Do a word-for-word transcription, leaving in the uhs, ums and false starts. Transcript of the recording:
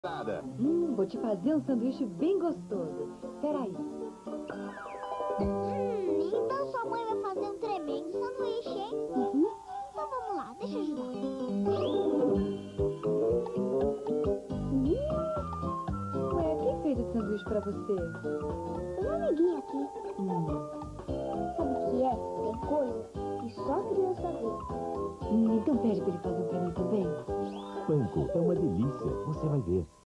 Nada. Hum, vou te fazer um sanduíche bem gostoso. Espera aí. Hum, então sua mãe vai fazer um tremendo sanduíche, hein? Uhum. Então vamos lá, deixa eu ajudar. Hum. Ué, quem fez esse sanduíche pra você? Uma amiguinha aqui. Hum. Sabe o que é? Tem coisa que só criança vê. Hum, então pede pra ele fazer um pra mim também. Panko é uma delícia, você vai ver.